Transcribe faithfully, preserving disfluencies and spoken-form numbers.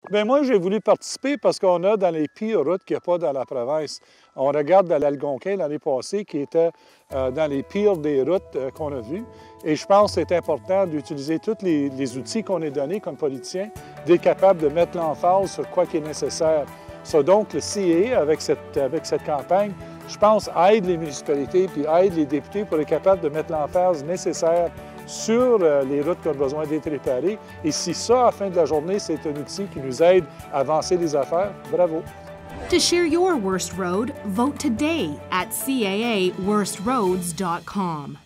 Bien, moi, j'ai voulu participer parce qu'on a dans les pires routes qu'il n'y a pas dans la province. On regarde dans l'Algonquin l'année passée qui était euh, dans les pires des routes euh, qu'on a vues. Et je pense que c'est important d'utiliser tous les, les outils qu'on est donnés comme politiciens, d'être capable de mettre l'emphase sur quoi qui est nécessaire. Ça, donc, le C A A, avec cette, avec cette campagne, je pense, aide les municipalités puis aide les députés pour être capable de mettre l'emphase nécessaire sur euh, les routes qui ont besoin d'être réparées. Et si ça, à la fin de la journée, c'est un outil qui nous aide à avancer les affaires, bravo. To share your worst road, vote today at C A A worst roads dot com.